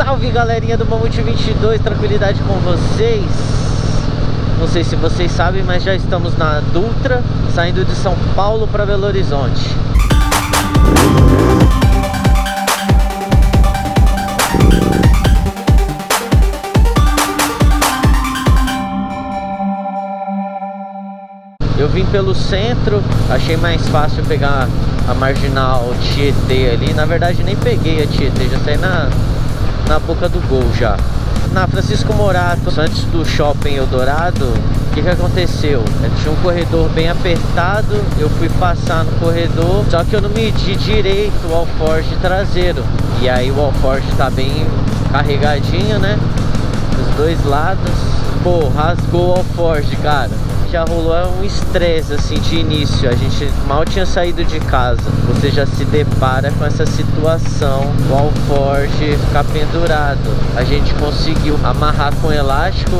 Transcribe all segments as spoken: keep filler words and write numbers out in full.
Salve galerinha do Mamute vinte e dois, tranquilidade com vocês. Não sei se vocês sabem, mas já estamos na Dutra, saindo de São Paulo para Belo Horizonte. Eu vim pelo centro, achei mais fácil pegar a marginal Tietê ali. Na verdade nem peguei a Tietê, já saí na, na boca do gol já. Na Francisco Morato, antes do Shopping Eldorado, o que que aconteceu? Eu tinha um corredor bem apertado, eu fui passar no corredor, só que eu não medi direito o alforje traseiro. E aí o alforje tá bem carregadinho, né? Dos dois lados. Pô, rasgou o alforje, cara. Já rolou um estresse assim de início, a gente mal tinha saído de casa, você já se depara com essa situação, o alforje ficar pendurado. A gente conseguiu amarrar com elástico,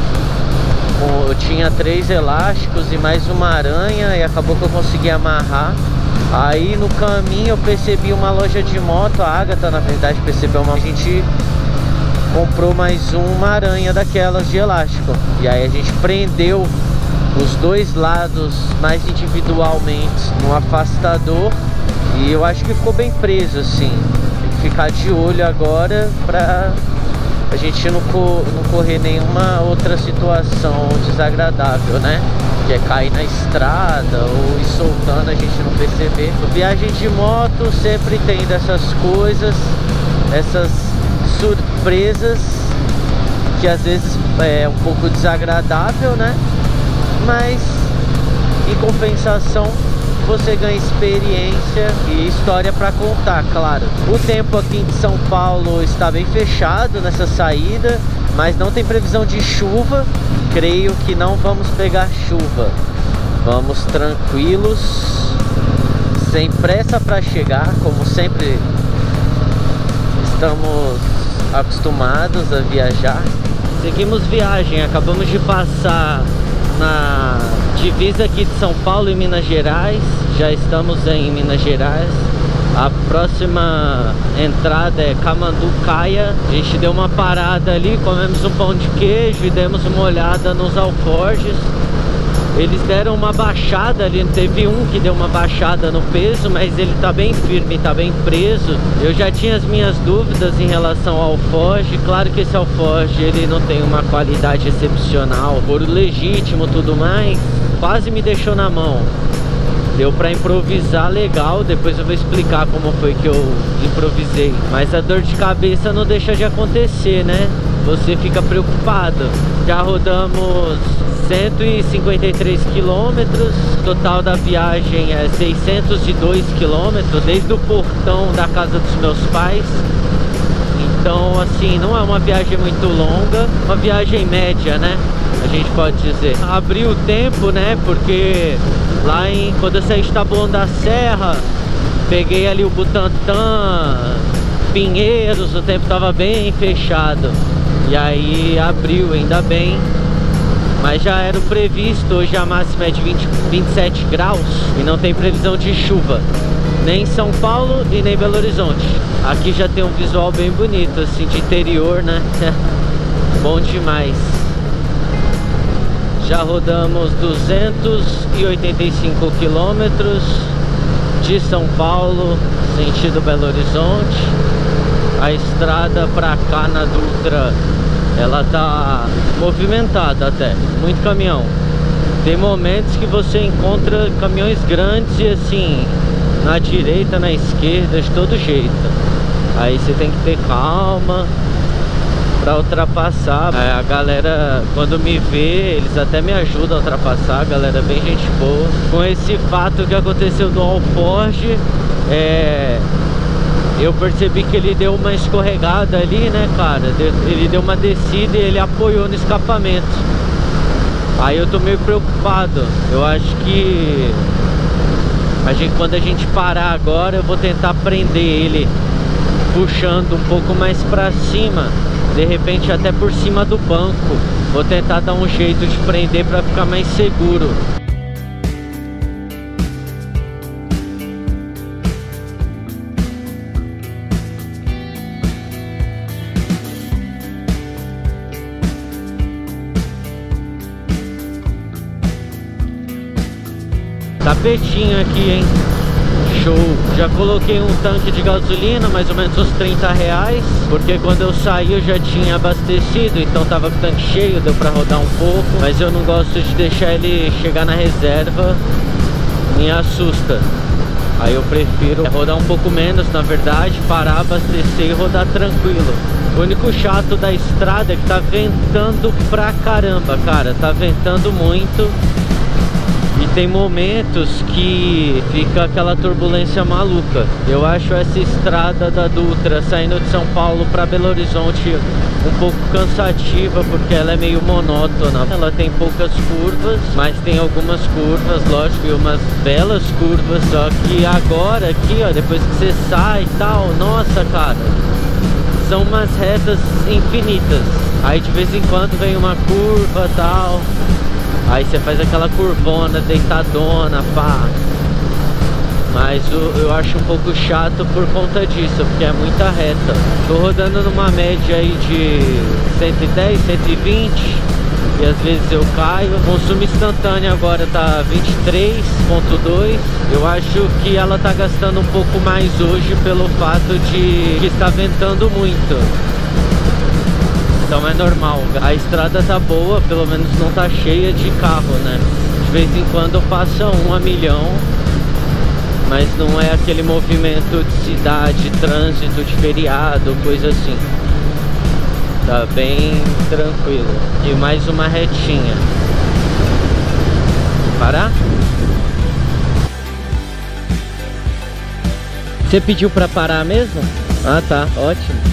eu tinha três elásticos e mais uma aranha, e acabou que eu consegui amarrar. Aí no caminho eu percebi uma loja de moto, a Agatha na verdade percebeu uma... A gente comprou mais uma aranha daquelas de elástico, e aí a gente prendeu os dois lados mais individualmente no afastador, e eu acho que ficou bem preso assim. Tem que ficar de olho agora pra a gente não, co não correr nenhuma outra situação desagradável, né? Que é cair na estrada ou ir soltando, a gente não perceber. Viagem de moto sempre tem dessas coisas, essas surpresas que às vezes é um pouco desagradável, né? Mas em compensação você ganha experiência e história para contar, claro. O tempo aqui em São Paulo está bem fechado nessa saída, mas não tem previsão de chuva. Creio que não vamos pegar chuva. Vamos tranquilos, sem pressa para chegar, como sempre estamos acostumados a viajar. Seguimos viagem, acabamos de passar na divisa aqui de São Paulo e Minas Gerais. Já estamos em Minas Gerais. A próxima entrada é Camanducaia. A gente deu uma parada ali, comemos um pão de queijo e demos uma olhada nos alforjes. Eles deram uma baixada ali, teve um que deu uma baixada no peso, mas ele tá bem firme, tá bem preso. Eu já tinha as minhas dúvidas em relação ao alforje. Claro que esse alforje ele não tem uma qualidade excepcional, couro legítimo, tudo mais. Quase me deixou na mão. Deu pra improvisar legal, depois eu vou explicar como foi que eu improvisei. Mas a dor de cabeça não deixa de acontecer, né? Você fica preocupado. Já rodamos cento e cinquenta e três quilômetros, total da viagem é seiscentos e dois quilômetros, desde o portão da casa dos meus pais. Então assim, não é uma viagem muito longa, uma viagem média, né? A gente pode dizer. Abriu o tempo, né? Porque lá em, quando eu saí de Taboão da Serra, peguei ali o Butantã, Pinheiros, o tempo tava bem fechado. E aí abriu, ainda bem. Mas já era o previsto, hoje a máxima é de vinte, vinte e sete graus e não tem previsão de chuva, nem em São Paulo e nem em Belo Horizonte. Aqui já tem um visual bem bonito, assim, de interior, né? Bom demais. Já rodamos duzentos e oitenta e cinco quilômetros de São Paulo, sentido Belo Horizonte. A estrada pra cá na Dutra, ela tá movimentada até, muito caminhão. Tem momentos que você encontra caminhões grandes e assim, na direita, na esquerda, de todo jeito. Aí você tem que ter calma pra ultrapassar. Aí a galera, quando me vê, eles até me ajudam a ultrapassar. A galera é bem gente boa. Com esse fato que aconteceu do alforje, é... eu percebi que ele deu uma escorregada ali, né, cara? Ele deu uma descida e ele apoiou no escapamento. Aí eu tô meio preocupado. Eu acho que a gente, quando a gente parar agora, eu vou tentar prender ele puxando um pouco mais pra cima, de repente até por cima do banco. Vou tentar dar um jeito de prender pra ficar mais seguro. Tapetinho aqui, hein? Show! Já coloquei um tanque de gasolina, mais ou menos uns trinta reais, porque quando eu saí eu já tinha abastecido, então tava com o tanque cheio, deu pra rodar um pouco, mas eu não gosto de deixar ele chegar na reserva, me assusta. Aí eu prefiro rodar um pouco menos, na verdade, parar, abastecer e rodar tranquilo. O único chato da estrada é que tá ventando pra caramba, cara, tá ventando muito. E tem momentos que fica aquela turbulência maluca. Eu acho essa estrada da Dutra saindo de São Paulo para Belo Horizonte um pouco cansativa, porque ela é meio monótona. Ela tem poucas curvas, mas tem algumas curvas, lógico, e umas belas curvas. Só que agora aqui, ó, depois que você sai e tal, nossa, cara, são umas retas infinitas. Aí de vez em quando vem uma curva e tal. Aí você faz aquela curvona, deitadona, pá. Mas eu, eu acho um pouco chato por conta disso, porque é muita reta. Tô rodando numa média aí de cento e dez, cento e vinte. E às vezes eu caio. O consumo instantâneo agora tá vinte e três ponto dois. Eu acho que ela tá gastando um pouco mais hoje pelo fato de que está ventando muito. Então é normal. A estrada tá boa, pelo menos não tá cheia de carro, né? De vez em quando passa um a milhão, mas não é aquele movimento de cidade, trânsito de feriado, coisa assim. Tá bem tranquilo. E mais uma retinha. Parar? Você pediu pra parar mesmo? Ah, tá, ótimo.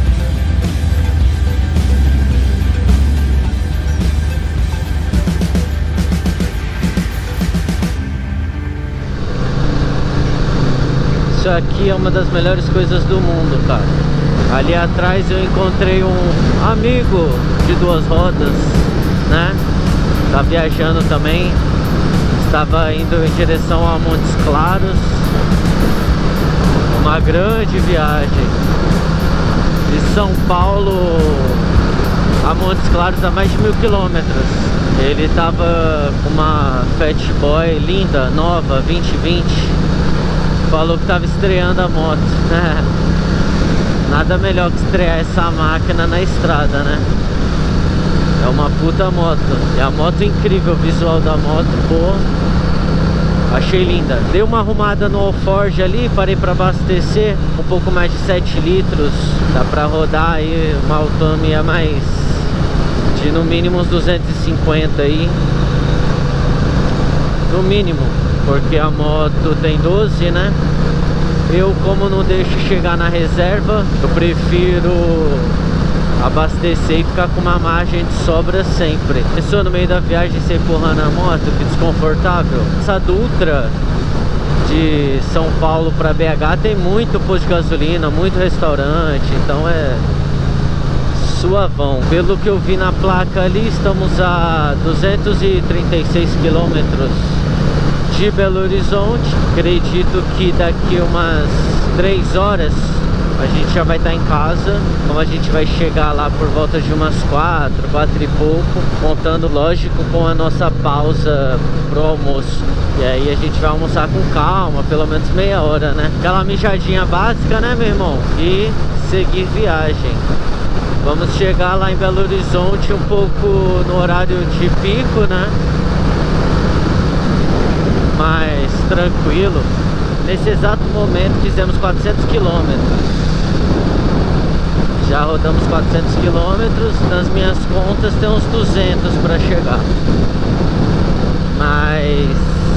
Isso aqui é uma das melhores coisas do mundo, cara. Ali atrás eu encontrei um amigo de duas rodas, né? Tá viajando também. Estava indo em direção a Montes Claros. Uma grande viagem. De São Paulo a Montes Claros a mais de mil quilômetros. Ele tava com uma Fat Boy linda, nova, vinte vinte. Falou que tava estreando a moto. Nada melhor que estrear essa máquina na estrada, né? É uma puta moto. E a moto é incrível, o visual da moto, pô. Achei linda. Dei uma arrumada no Alforge ali, parei para abastecer. Um pouco mais de sete litros. Dá pra rodar aí uma autonomia mais de no mínimo uns duzentos e cinquenta aí. No mínimo. Porque a moto tem doze, né? Eu, como não deixo chegar na reserva, eu prefiro abastecer e ficar com uma margem de sobra sempre. Pensou no meio da viagem você empurrando a moto, que desconfortável. Essa Dutra de São Paulo para B H tem muito posto de gasolina, muito restaurante, então é suavão. Pelo que eu vi na placa ali, estamos a duzentos e trinta e seis quilômetros de Belo Horizonte. Acredito que daqui umas três horas a gente já vai estar em casa. Então a gente vai chegar lá por volta de umas quatro, quatro e pouco, contando, lógico, com a nossa pausa pro almoço. E aí a gente vai almoçar com calma, pelo menos meia hora, né? Aquela mijadinha básica, né, meu irmão? E seguir viagem. Vamos chegar lá em Belo Horizonte um pouco no horário de pico, né? Mais tranquilo. Nesse exato momento fizemos quatrocentos quilômetros. Já rodamos quatrocentos quilômetros. Nas minhas contas tem uns duzentos para chegar. Mas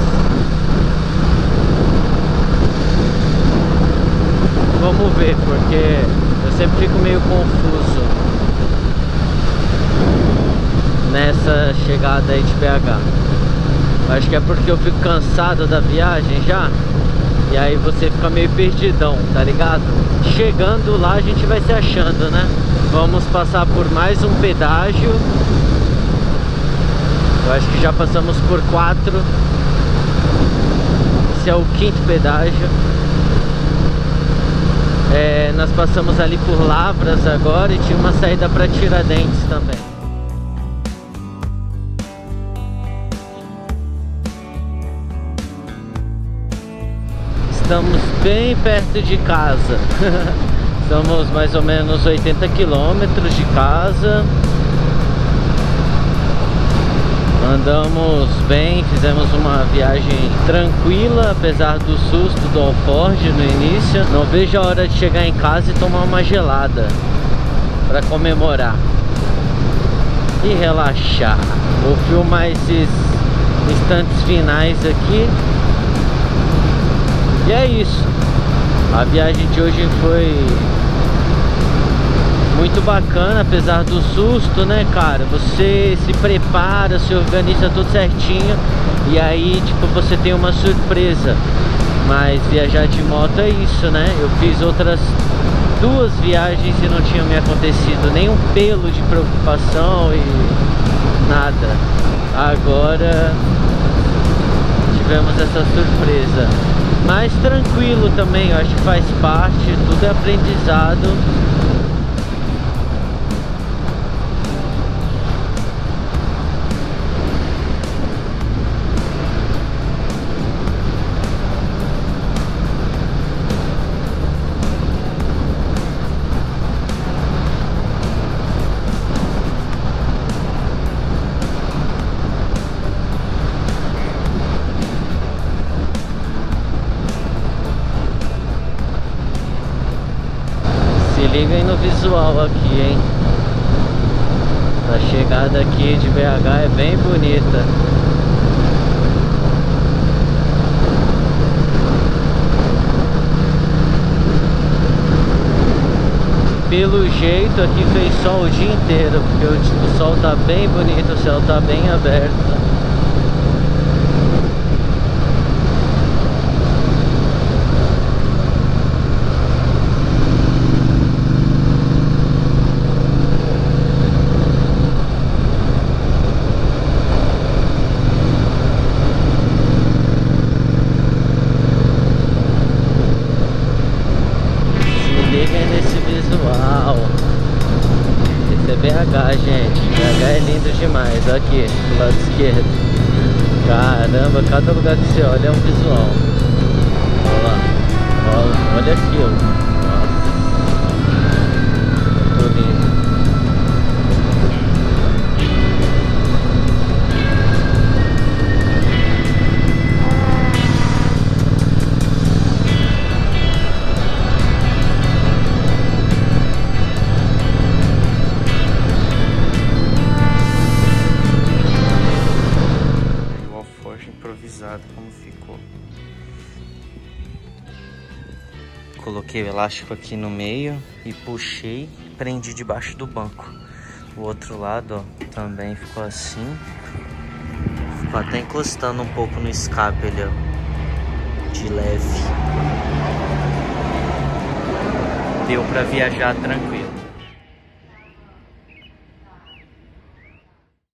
vamos ver, porque eu sempre fico meio confuso nessa chegada aí de B H. Acho que é porque eu fico cansado da viagem já. E aí você fica meio perdidão, tá ligado? Chegando lá a gente vai se achando, né? Vamos passar por mais um pedágio. Eu acho que já passamos por quatro. Esse é o quinto pedágio. É, nós passamos ali por Lavras agora e tinha uma saída para Tiradentes também. Estamos bem perto de casa. Estamos mais ou menos oitenta quilômetros de casa. Andamos bem, fizemos uma viagem tranquila, apesar do susto do Alforge no início. Não vejo a hora de chegar em casa e tomar uma gelada para comemorar e relaxar. Vou filmar esses instantes finais aqui. E é isso. A viagem de hoje foi muito bacana, apesar do susto, né, cara? Você se prepara, se organiza tudo certinho e aí, tipo, você tem uma surpresa. Mas viajar de moto é isso, né? Eu fiz outras duas viagens e não tinha me acontecido nenhum pelo de preocupação e nada. Agora tivemos essa surpresa. Mas tranquilo também, eu acho que faz parte, tudo é aprendizado. Se liga aí no visual aqui, hein? A chegada aqui de B H é bem bonita. Pelo jeito aqui fez sol o dia inteiro, porque o, o sol tá bem bonito, o céu tá bem aberto. Esse é B H, gente. B H é lindo demais. Aqui, do lado esquerdo. Caramba, cada lugar que você olha é um visual. Olha lá. Olha, olha aquilo. Nossa. Muito lindo. Improvisado como ficou. Coloquei o elástico aqui no meio e puxei, prendi debaixo do banco. O outro lado, ó, também ficou assim. Ficou até encostando um pouco no escape ali, ó, de leve. Deu pra viajar tranquilo.